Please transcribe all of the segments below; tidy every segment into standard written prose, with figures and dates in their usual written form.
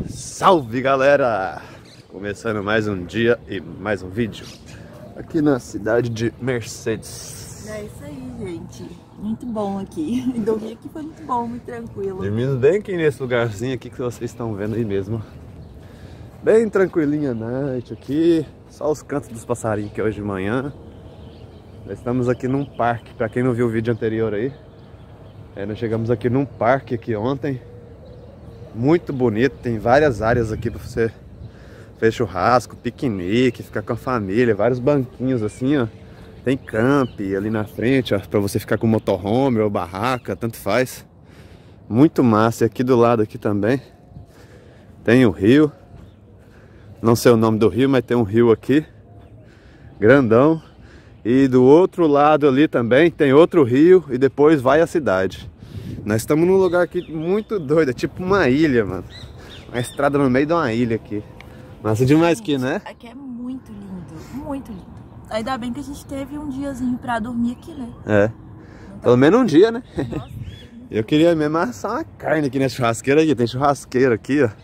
Salve, galera! Começando mais um dia e mais um vídeo aqui na cidade de Mercedes. É isso aí, gente. Muito bom aqui. Dormir aqui foi muito bom, muito tranquilo. Dormindo bem aqui nesse lugarzinho aqui que vocês estão vendo aí mesmo. Bem tranquilinha a noite aqui. Só os cantos dos passarinhos que hoje de manhã. Nós estamos aqui num parque. Pra quem não viu o vídeo anterior aí, nós chegamos aqui num parque aqui ontem. Muito bonito, tem várias áreas aqui pra você fazer churrasco, piquenique, ficar com a família, vários banquinhos assim, ó. Tem camp ali na frente, ó, pra você ficar com motorhome ou barraca, tanto faz. Muito massa. E aqui do lado aqui também tem o rio. Não sei o nome do rio, mas tem um rio aqui, grandão. E do outro lado ali também tem outro rio e depois vai a cidade. Nós estamos num lugar aqui muito doido, é tipo uma ilha, mano. Uma estrada no meio de uma ilha aqui. Massa demais aqui, né? Aqui é muito lindo, muito lindo. Ainda bem que a gente teve um diazinho pra dormir aqui, né? É. Pelo menos um dia, né? Nossa. Eu queria mesmo assar uma carne aqui nessa churrasqueira aqui. Tem churrasqueira aqui, ó.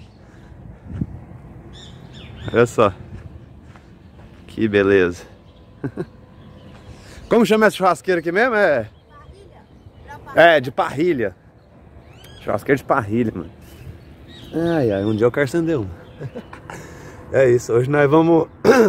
Olha só. Que beleza. Como chama essa churrasqueira aqui mesmo? De parrilha. Churrasqueira de parrilha, mano. Ai, ai, um dia eu quero acender um. É isso, hoje nós vamos...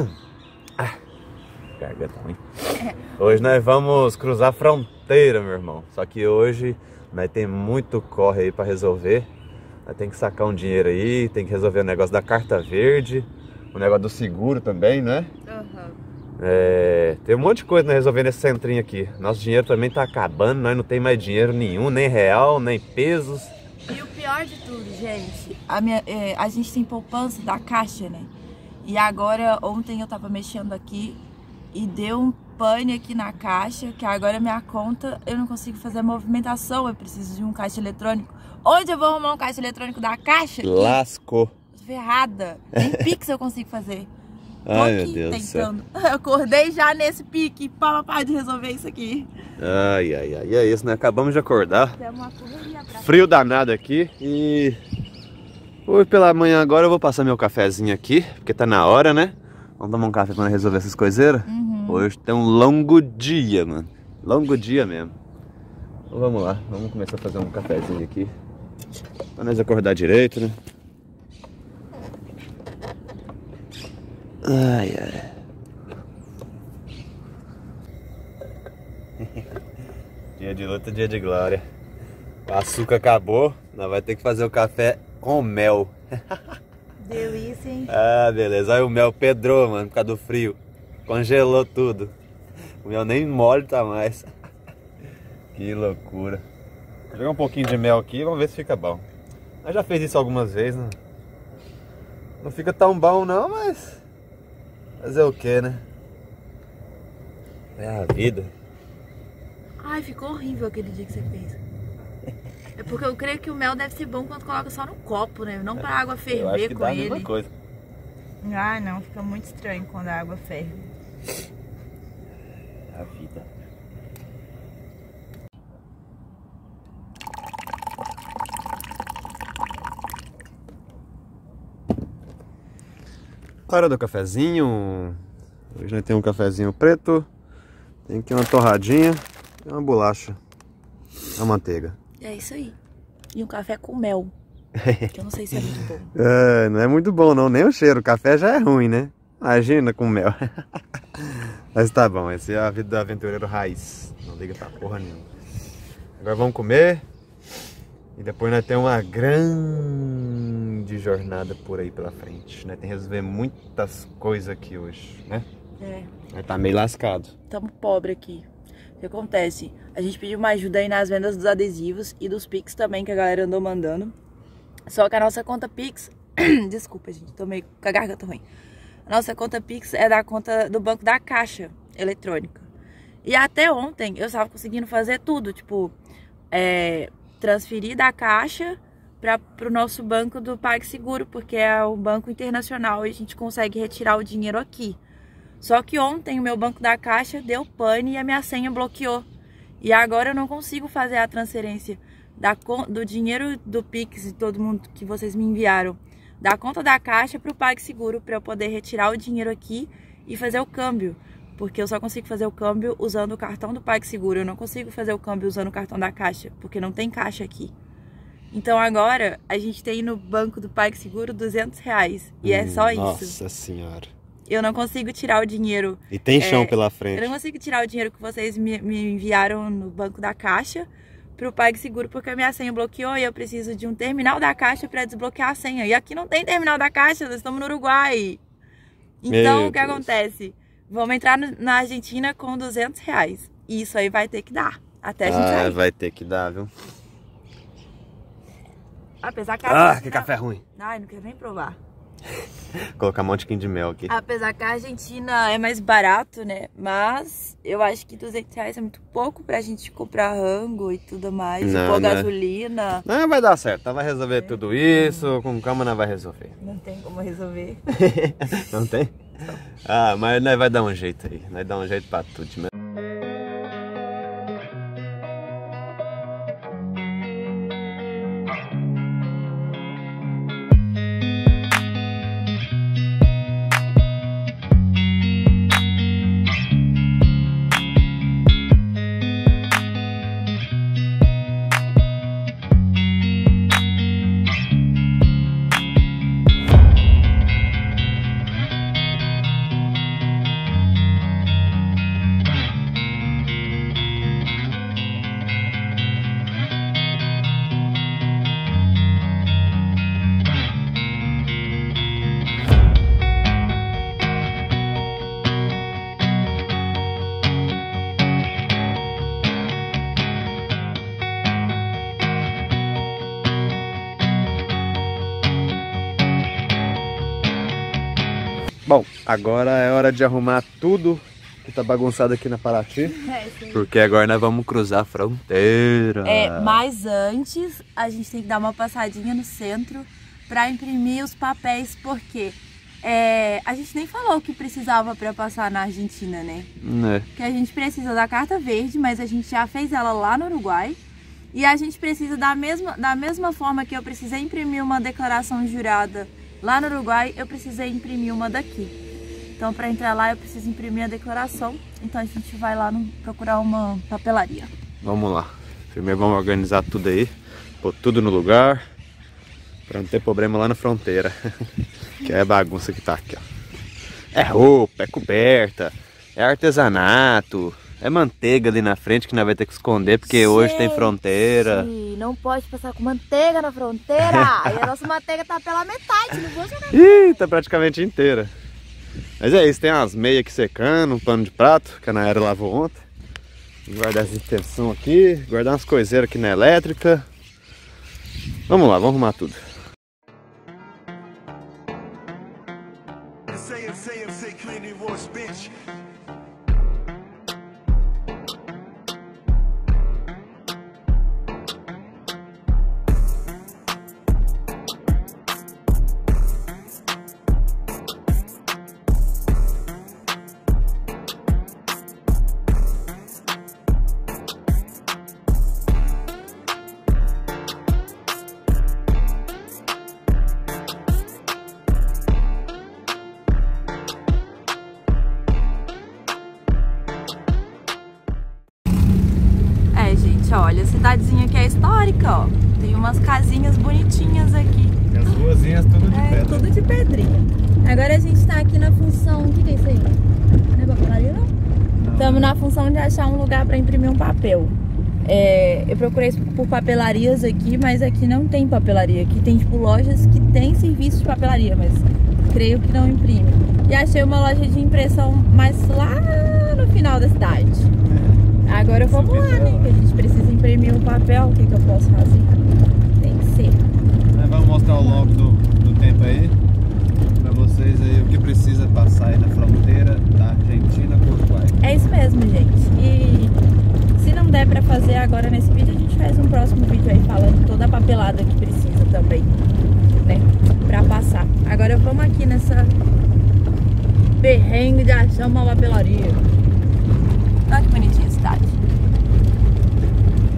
Garganta ruim. Hoje nós vamos cruzar a fronteira, meu irmão. Só que hoje nós tem muito corre aí pra resolver. Nós tem que sacar um dinheiro aí, tem que resolver o negócio da carta verde, o negócio do seguro também, né? Tem um monte de coisa pra resolver nesse centrinho aqui. Nosso dinheiro também tá acabando, nós não tem mais dinheiro nenhum, nem real, nem pesos. E o pior de tudo, gente, a gente tem poupança da Caixa, né? E agora, ontem eu tava mexendo aqui e deu um pane aqui na Caixa, que agora minha conta, eu não consigo fazer a movimentação, eu preciso de um caixa eletrônico. Onde eu vou arrumar um caixa eletrônico da Caixa? Lascou. Ferrada. Nem Pix eu consigo fazer. Ai, meu Deus do céu. Eu acordei já nesse pique, papai, de resolver isso aqui. Ai, ai, ai, é isso, né? Acabamos de acordar. Tem uma correria pra frio danado aqui e... Hoje pela manhã agora eu vou passar meu cafezinho aqui, porque tá na hora, né? Vamos tomar um café pra resolver essas coiseiras? Hoje tem um longo dia, mano. Longo dia mesmo. Então vamos lá, vamos começar a fazer um cafezinho aqui. Pra nós acordar direito, né? Ai, ai. Dia de luta, dia de glória. O açúcar acabou, nós vamos ter que fazer o café com mel. delícia, hein? Ah, beleza. Aí o mel pedrou, mano, por causa do frio. Congelou tudo. O mel nem mole tá mais. Que loucura. Vou jogar um pouquinho de mel aqui, vamos ver se fica bom. Eu já fiz isso algumas vezes, né? Não fica tão bom não, mas... fazer o que, né? É a vida. Ai, ficou horrível aquele dia que você fez. É porque eu creio que o mel deve ser bom quando coloca só no copo, né? Não pra água ferver eu acho que com dá ele. A mesma coisa. Ah, não. Fica muito estranho quando a água ferve. A vida. Hora do cafezinho. Hoje nós temos um cafezinho preto. Tem aqui uma torradinha e uma bolacha. A manteiga. É isso aí. E um café com mel. Que eu não sei se é muito bom. Não é muito bom não, nem o cheiro. O café já é ruim, né? Imagina com mel. Mas tá bom, essa é a vida do aventureiro raiz. Não liga pra porra nenhuma. Agora vamos comer. E depois nós temos uma grande jornada por aí pela frente. Nós temos que resolver muitas coisas aqui hoje, né? Nós tá meio lascado. Tamo pobre aqui. O que acontece? A gente pediu uma ajuda aí nas vendas dos adesivos e dos Pix também, que a galera andou mandando. Só que a nossa conta Pix... Desculpa, gente, tô meio com a garganta ruim. A nossa conta Pix é da conta do banco da Caixa eletrônica. E até ontem eu estava conseguindo fazer tudo, tipo... transferir da Caixa para o nosso banco do PagSeguro, porque é um banco internacional e a gente consegue retirar o dinheiro aqui. Só que ontem o meu banco da Caixa deu pane e a minha senha bloqueou. E agora eu não consigo fazer a transferência do dinheiro do Pix e todo mundo que vocês me enviaram da conta da Caixa pro PagSeguro para eu poder retirar o dinheiro aqui e fazer o câmbio. Porque eu só consigo fazer o câmbio usando o cartão do PagSeguro. Eu não consigo fazer o câmbio usando o cartão da Caixa, porque não tem caixa aqui. Então agora a gente tem no banco do PagSeguro R$200. E é só isso. Nossa senhora. Eu não consigo tirar o dinheiro. E tem chão pela frente. Eu não consigo tirar o dinheiro que vocês me enviaram no banco da Caixa pro PagSeguro, porque a minha senha bloqueou e eu preciso de um terminal da Caixa para desbloquear a senha. E aqui não tem terminal da Caixa, nós estamos no Uruguai. Então o que acontece? Vamos entrar na Argentina com R$200. E isso aí vai ter que dar. Até a gente sair. Vai ter que dar, viu? Apesar que a Argentina... que café ruim. Ai, não quero nem provar. Colocar um monte de mel aqui. Apesar que a Argentina é mais barato, né? Mas eu acho que R$200 é muito pouco pra gente comprar rango e tudo mais. Pôr gasolina. Não, vai dar certo. Vai resolver tudo isso. Com calma não vai resolver. Não tem como resolver. Não tem? Ah, mas nós vai dar um jeito aí. Nós dar um jeito pra tudo mesmo. Bom, agora é hora de arrumar tudo que tá bagunçado aqui na Paraty. Porque agora nós vamos cruzar a fronteira. Mas antes a gente tem que dar uma passadinha no centro pra imprimir os papéis, porque a gente nem falou o que precisava pra passar na Argentina, né? Que a gente precisa da carta verde, mas a gente já fez ela lá no Uruguai. E a gente precisa da mesma forma que eu precisei imprimir uma declaração jurada lá no Uruguai, eu precisei imprimir uma daqui. Então, para entrar lá, eu preciso imprimir a declaração. Então, a gente vai lá procurar uma papelaria. Vamos lá. Primeiro vamos organizar tudo aí, pôr tudo no lugar, para não ter problema lá na fronteira. Que é a bagunça que tá aqui, ó. É roupa, é coberta, é artesanato, é manteiga ali na frente que nós vai ter que esconder, porque hoje tem fronteira. Não pode passar com manteiga na fronteira. E a nossa manteiga tá pela metade, não vou jogar. Ih, tá praticamente inteira. Mas é isso, tem umas meias aqui secando, um pano de prato, que a Nayara lavou ontem. Vou guardar essa extensão aqui, guardar umas coiseiras aqui na elétrica. Vamos lá, vamos arrumar tudo. Olha, a cidadezinha aqui é histórica, ó. Tem umas casinhas bonitinhas aqui. E as ruazinhas tudo de pedra. Tudo de pedrinha. Agora a gente tá aqui na função... O que é isso aí? Não é papelaria, não? Estamos na função de achar um lugar pra imprimir um papel. Eu procurei por papelarias aqui, mas aqui não tem papelaria. Aqui tem, tipo, lojas que tem serviço de papelaria, mas creio que não imprime. E achei uma loja de impressão mais lá no final da cidade. Agora vamos lá, né? Que a gente precisa imprimir um papel. O que eu posso fazer? Tem que ser. Vamos mostrar o logo do tempo aí pra vocês aí o que precisa passar aí na fronteira da Argentina com o Uruguai. É isso mesmo, gente. E se não der pra fazer agora nesse vídeo, a gente faz um próximo vídeo aí falando toda a papelada que precisa também, né? Pra passar. Agora vamos aqui nessa perrengue de achar uma papelaria. Olha que bonitinha a cidade.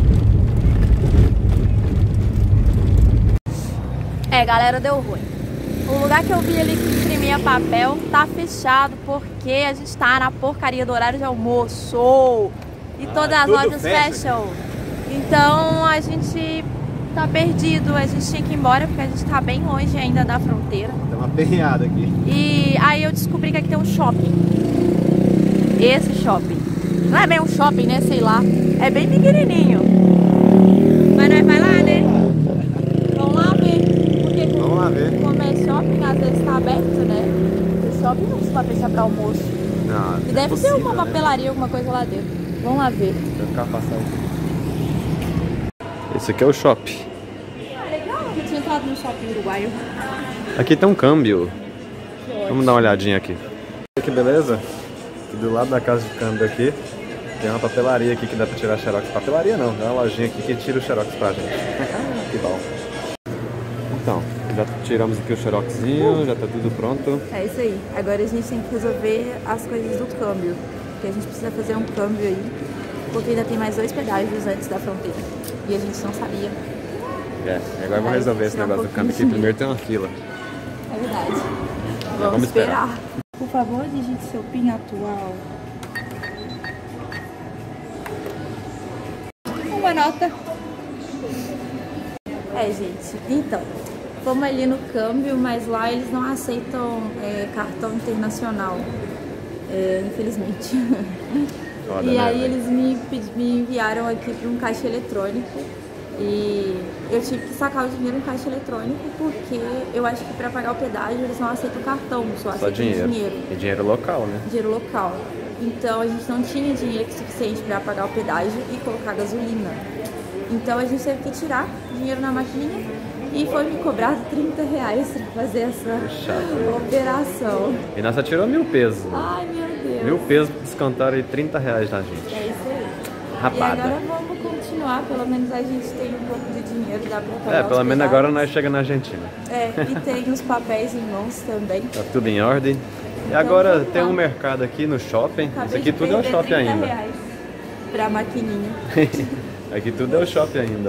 Galera, deu ruim. O lugar que eu vi ali que imprimia papel tá fechado porque a gente tá na porcaria do horário de almoço. E todas as lojas fecham. Então a gente tá perdido, a gente tinha que ir embora porque a gente tá bem longe ainda da fronteira. Tem uma perreada aqui. E aí eu descobri que aqui tem um shopping. Esse shopping. Não é bem um shopping, né? Sei lá. É bem pequenininho. Mas nós vai lá, né? Vamos lá ver. Porque Vamos lá ver. Como é shopping, às vezes tá aberto, né? O shopping não precisa fechar pra almoço. Não, E deve ter uma papelaria, alguma coisa lá dentro. Vamos lá ver. Vai ficar passando. Esse aqui é o shopping. Ah, legal. Eu tinha entrado no shopping uruguaio. Aqui tem um câmbio. Vamos dar uma olhadinha aqui. Que beleza? Aqui do lado da casa de câmbio aqui tem uma papelaria aqui que dá pra tirar xerox. Papelaria não, tem uma lojinha aqui que tira o xerox pra gente. Que bom. Então, já tiramos aqui o xeroxzinho, já tá tudo pronto. É isso aí. Agora a gente tem que resolver as coisas do câmbio. Porque a gente precisa fazer um câmbio aí. Porque ainda tem mais 2 pedágios antes da fronteira. E a gente não sabia. É, agora vamos resolver esse negócio do câmbio aqui. Primeiro tem uma fila. É verdade. Vamos esperar. Por favor, digite seu PIN atual. Uma nota. É, gente. Então, fomos ali no câmbio, mas lá eles não aceitam cartão internacional. Infelizmente. Foda, E né, aí véio? eles me enviaram aqui para um caixa eletrônico. E eu tive que sacar o dinheiro no caixa eletrônico porque eu acho que para pagar o pedágio eles não aceitam cartão, só aceitam dinheiro. E dinheiro local, né? Dinheiro local. Então a gente não tinha dinheiro suficiente para pagar o pedágio e colocar gasolina. Então a gente teve que tirar dinheiro na maquininha e foi me cobrado R$30 para fazer essa operação. E nós só tirou 1000 pesos. Ai, meu Deus. 1000 pesos descontaram e R$30 da gente. É isso aí. Rapada. E agora vamos continuar, pelo menos a gente tem um pouco de dinheiro, dá pra pagar os Pelo menos pedágios. agora nós chegamos na Argentina. E tem os papéis em mãos também. Tá tudo em ordem. E agora tem um mercado aqui no shopping. Isso aqui tudo é o shopping ainda. R$30 pra maquininha. Aqui tudo é o shopping ainda.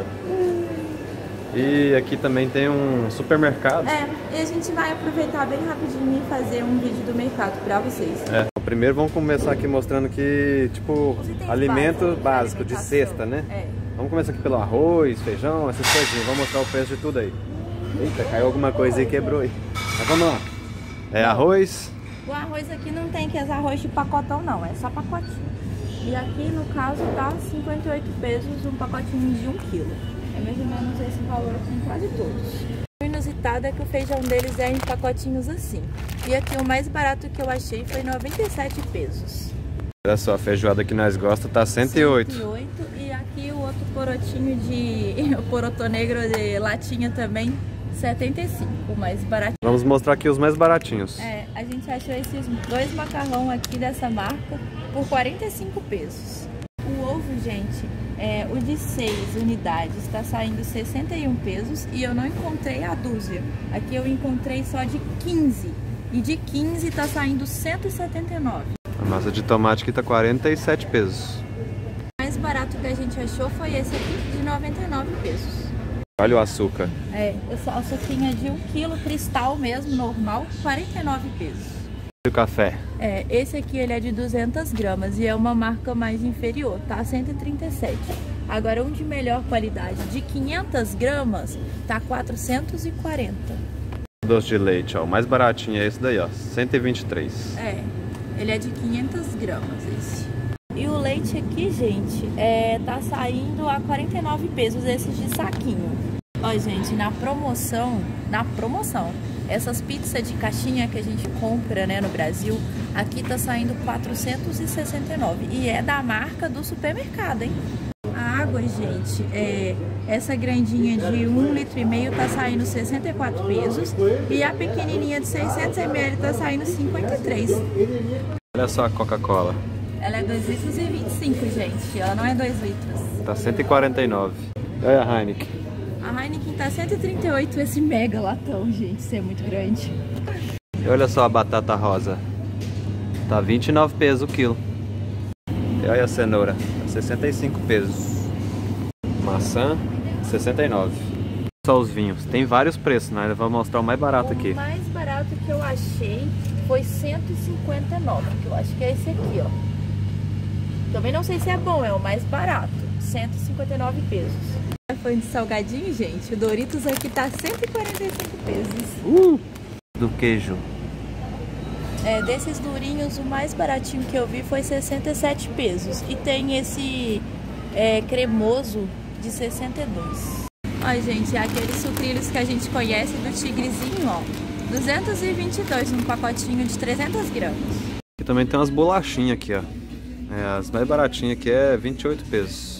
E aqui também tem um supermercado. E a gente vai aproveitar bem rapidinho e fazer um vídeo do mercado pra vocês. Primeiro vamos começar aqui mostrando que, tipo, alimento básico de cesta, né? Vamos começar aqui pelo arroz, feijão, essas coisinhas. Vamos mostrar o preço de tudo aí. Eita, caiu alguma coisa aí e quebrou aí. Mas vamos lá. Arroz. O arroz aqui não tem aqueles arroz de pacotão não, é só pacotinho. E aqui no caso tá 58 pesos um pacotinho de 1 kg. É mais ou menos esse valor em quase todos. O inusitado é que o feijão deles é em pacotinhos assim. E aqui o mais barato que eu achei foi 97 pesos. Olha só, a feijoada que nós gostamos tá 108. 108. E aqui o outro porotinho de... o poroto negro de latinha também, 75, o mais baratinho. Vamos mostrar aqui os mais baratinhos. A gente achou esses 2 macarrão aqui dessa marca por 45 pesos. O ovo, gente, o de 6 unidades está saindo 61 pesos e eu não encontrei a dúzia. Aqui eu encontrei só de 15 e de 15 está saindo 179. A massa de tomate aqui tá 47 pesos. O mais barato que a gente achou foi esse aqui de 99 pesos. Olha o açúcar. Essa açuquinha de 1 kg cristal mesmo, normal, 49 pesos. E o café? Esse aqui ele é de 200 gramas e é uma marca mais inferior, tá? 137. Agora um de melhor qualidade, de 500 gramas, tá 440. Doce de leite, ó, o mais baratinho é esse daí, ó, 123. Ele é de 500 gramas esse. E o leite aqui, gente, tá saindo a 49 pesos esses de saquinho. Ó, gente, na promoção, essas pizzas de caixinha que a gente compra, né, no Brasil, aqui tá saindo 469 e é da marca do supermercado, hein? A água, gente, essa grandinha de 1,5 litro tá saindo 64 pesos e a pequenininha de 600 ml tá saindo 53. Olha só a Coca-Cola. Ela é 2,25 litros, gente, ela não é 2 litros. Tá 149. Olha a Heineken. A Heineken tá 138, esse mega latão, gente, isso é muito grande. E olha só a batata rosa. Tá 29 pesos o quilo. E olha a cenoura, tá 65 pesos. Maçã, 69. Só os vinhos. Tem vários preços, né? Vamos mostrar o mais barato aqui. O mais barato que eu achei foi 159, que eu acho que é esse aqui, ó. Também não sei se é bom, é o mais barato. 159 pesos. Foi de salgadinho, gente. O Doritos aqui tá 145 pesos. Do queijo. Desses durinhos, o mais baratinho que eu vi foi 67 pesos. E tem esse cremoso de 62. Ó, gente, é aqueles sucrilhos que a gente conhece do tigrezinho, ó. 222 num pacotinho de 300 gramas. E também tem umas bolachinhas aqui, ó. As mais baratinhas aqui é 28 pesos.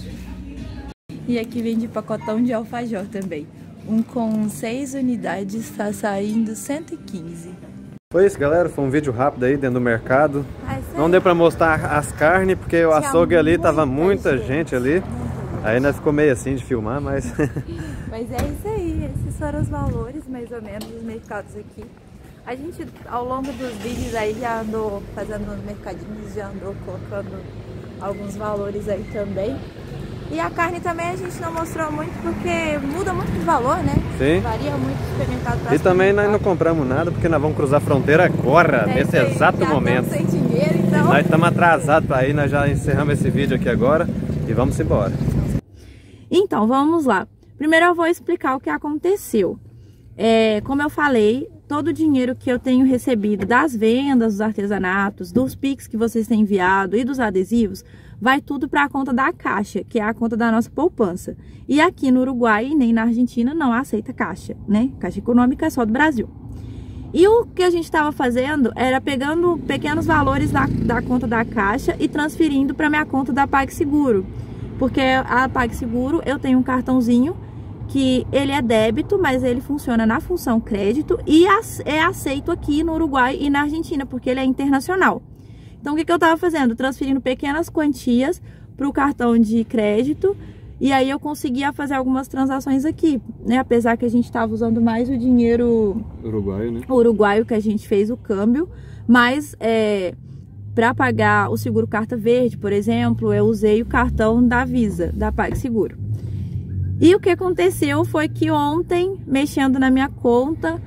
E aqui vem de pacotão de alfajor também. Um com 6 unidades tá saindo 115. Foi isso, galera. Foi um vídeo rápido aí dentro do mercado. Não deu pra mostrar as carnes, porque o açougue ali tava muita gente ali. Aí nós ficou meio assim de filmar, mas... Mas é isso aí. Esses foram os valores, mais ou menos, dos mercados aqui. A gente, ao longo dos vídeos aí, já andou fazendo uns mercadinhos, já andou colocando alguns valores aí também. E a carne também a gente não mostrou muito, porque muda muito de valor, né? Sim. Varia muito de supermercado para E também nós não compramos nada, porque nós vamos cruzar a fronteira agora, nesse exato momento. Sem dinheiro, então... Nós estamos atrasados para ir, nós já encerramos esse vídeo aqui agora e vamos embora. Então, vamos lá. Primeiro eu vou explicar o que aconteceu. Como eu falei, todo o dinheiro que eu tenho recebido das vendas, dos artesanatos, dos Pix que vocês têm enviado e dos adesivos, vai tudo para a conta da Caixa, que é a conta da nossa poupança. E aqui no Uruguai, nem na Argentina, não aceita Caixa, né? Caixa Econômica é só do Brasil. E o que a gente estava fazendo era pegando pequenos valores da conta da Caixa e transferindo para minha conta da PagSeguro. Porque a PagSeguro, eu tenho um cartãozinho que ele é débito, mas ele funciona na função crédito e é aceito aqui no Uruguai e na Argentina, porque ele é internacional. Então, o que eu estava fazendo? Transferindo pequenas quantias para o cartão de crédito e aí eu conseguia fazer algumas transações aqui, né? Apesar que a gente estava usando mais o dinheiro uruguaio, né? Uruguaio, que a gente fez o câmbio, mas para pagar o seguro carta verde, por exemplo, eu usei o cartão da Visa, da PagSeguro. E o que aconteceu foi que ontem, mexendo na minha conta,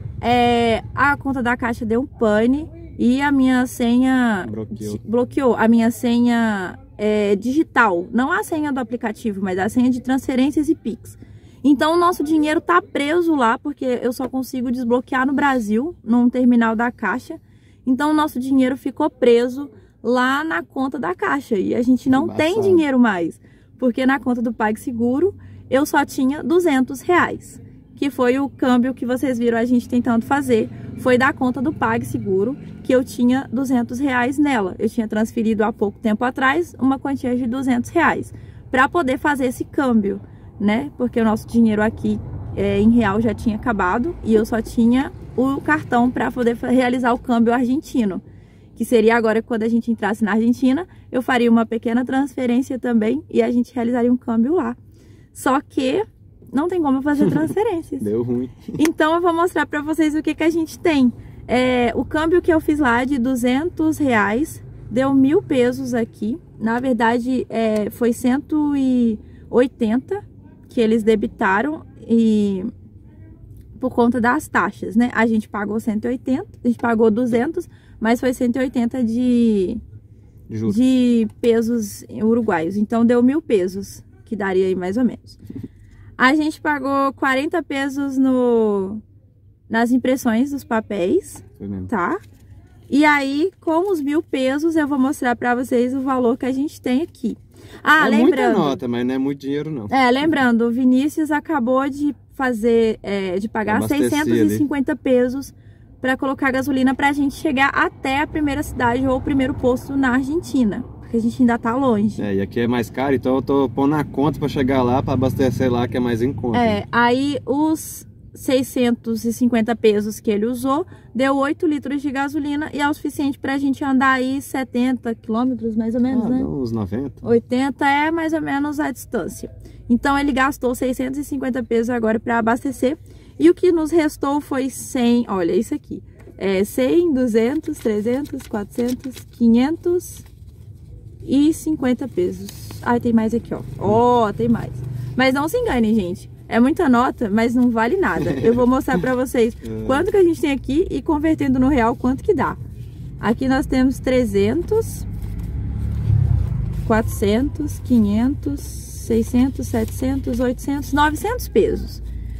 a conta da Caixa deu um pane e a minha senha bloqueou. A minha senha digital, não a senha do aplicativo, mas a senha de transferências e Pix. Então o nosso dinheiro tá preso lá, porque eu só consigo desbloquear no Brasil, num terminal da Caixa. Então o nosso dinheiro ficou preso lá na conta da Caixa e a gente não tem dinheiro mais, porque na conta do PagSeguro eu só tinha R$200, que foi o câmbio que vocês viram a gente tentando fazer. Foi da conta do PagSeguro que eu tinha R$200 nela. Eu tinha transferido há pouco tempo atrás uma quantia de R$200 para poder fazer esse câmbio, né? Porque o nosso dinheiro aqui em real já tinha acabado e eu só tinha o cartão para poder realizar o câmbio argentino, que seria agora quando a gente entrasse na Argentina, eu faria uma pequena transferência também e a gente realizaria um câmbio lá. Só que não tem como fazer transferências. Deu ruim. Então eu vou mostrar pra vocês o que a gente tem. O câmbio que eu fiz lá de R$200 deu 1.000 pesos aqui. Na verdade, foi 180 que eles debitaram e por conta das taxas, né? A gente pagou 180, a gente pagou 200, mas foi 180 de pesos uruguaios. Então deu 1.000 pesos. Que daria aí mais ou menos. A gente pagou 40 pesos nas impressões dos papéis, tá? E aí, com os 1.000 pesos, eu vou mostrar pra vocês o valor que a gente tem aqui. Lembrando... muita nota, mas não é muito dinheiro, não. Lembrando, o Vinícius acabou de pagar 650 pesos pra colocar gasolina pra gente chegar até a primeira cidade ou o primeiro posto na Argentina. A gente ainda tá longe. E aqui é mais caro, então eu tô pondo na conta pra chegar lá, pra abastecer lá, que é mais em conta. Aí os 650 pesos que ele usou, deu 8 litros de gasolina e é o suficiente pra gente andar aí 70 quilômetros, mais ou menos, né? Uns 90. 80 é mais ou menos a distância. Então ele gastou 650 pesos agora pra abastecer. E o que nos restou foi 100, olha isso aqui. 100, 200, 300, 400, 500... e 50 pesos. Tem mais aqui, ó. Tem mais. Mas não se enganem, gente. É muita nota, mas não vale nada. Eu vou mostrar pra vocês quanto que a gente tem aqui e convertendo no real quanto que dá. Aqui nós temos 300, 400, 500, 600, 700, 800, 900 pesos.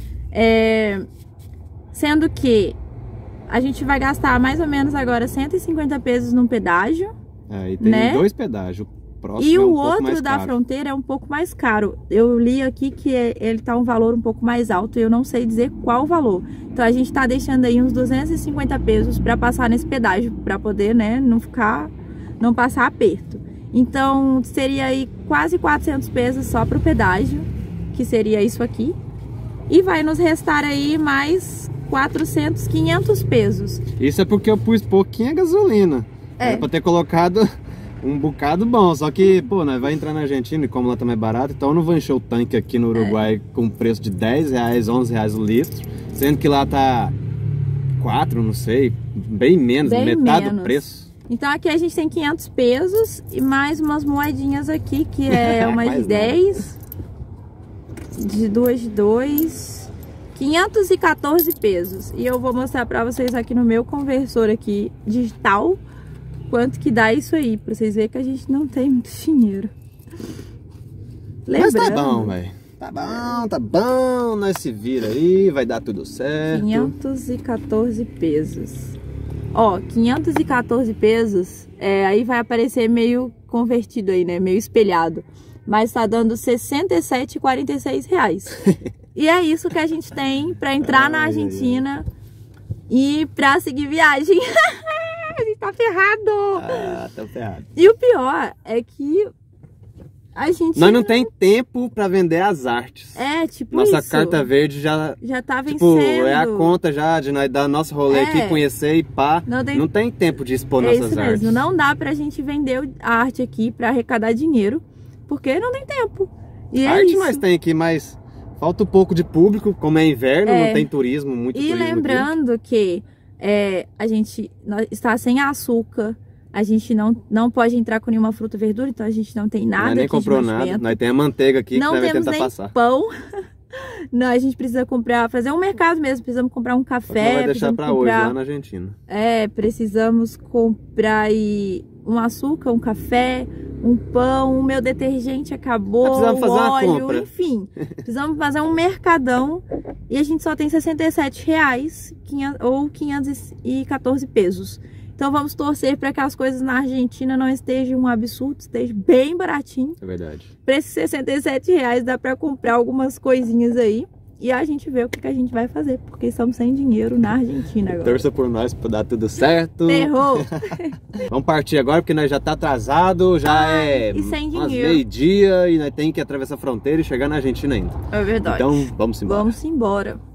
Sendo que a gente vai gastar mais ou menos agora 150 pesos num pedágio. E tem, né, 2 pedágios. E o outro da fronteira é um pouco mais caro. Eu li aqui que ele tá um valor um pouco mais alto e eu não sei dizer qual o valor. Então a gente tá deixando aí uns 250 pesos para passar nesse pedágio, para poder, né, não passar aperto. Então seria aí quase 400 pesos só pro pedágio, que seria isso aqui. E vai nos restar aí mais 400, 500 pesos. Isso é porque eu pus pouquinha gasolina. Era pra ter colocado um bocado bom, só que, pô, nós vai entrar na Argentina e como lá tá mais barato, então eu não vou encher o tanque aqui no Uruguai com preço de 10 reais, 11 reais o litro, sendo que lá tá 4, não sei, bem menos, metade do preço. Então aqui a gente tem 500 pesos e mais umas moedinhas aqui, que é uma de 10, de 2 de 2, 514 pesos. E eu vou mostrar pra vocês aqui no meu conversor aqui digital, quanto que dá isso aí, pra vocês verem que a gente não tem muito dinheiro. Lembrando, mas tá bom, velho. Tá bom, nós se vira aí, vai dar tudo certo. 514 pesos. Ó, 514 pesos, aí vai aparecer meio convertido aí, né, meio espelhado. Mas tá dando 67,46 reais. E é isso que a gente tem pra entrar na Argentina e pra seguir viagem. A gente tá ferrado. Tá ferrado. E o pior é que a gente... Nós não tem tempo pra vender as artes. Tipo nossa isso. Carta verde já tá vencendo. Tipo, a conta já de nós dar nosso rolê aqui, conhecer e pá. Não tem tempo de expor nossas isso artes. Mesmo. Não dá pra gente vender a arte aqui pra arrecadar dinheiro, porque não tem tempo. E a arte nós tem aqui, mas falta um pouco de público, como é inverno, não tem turismo, muito turismo. E lembrando que a gente está sem açúcar, a gente não pode entrar com nenhuma fruta e verdura, então a gente não tem nada. Nós nem comprou nada, nós temos a manteiga aqui, não que nós vai temos tentar nem passar. Pão. Não, a gente precisa fazer um mercado mesmo, precisamos comprar um café. Vai deixar pra hoje lá na Argentina. Precisamos comprar aí um açúcar, um café, um pão, o meu detergente acabou, precisamos fazer óleo, uma compra. Enfim. Precisamos fazer um mercadão e a gente só tem 67 reais ou 514 pesos. Então vamos torcer para que as coisas na Argentina não estejam um absurdo, esteja bem baratinho. É verdade. Para esses 67 reais dá para comprar algumas coisinhas aí. E a gente vê o que a gente vai fazer, porque estamos sem dinheiro na Argentina agora. Torça por nós para dar tudo certo. Errou! Vamos partir agora, porque nós já tá atrasado, já e sem dinheiro. meio-dia e nós temos que atravessar a fronteira e chegar na Argentina ainda. É verdade. Então, vamos embora. Vamos embora.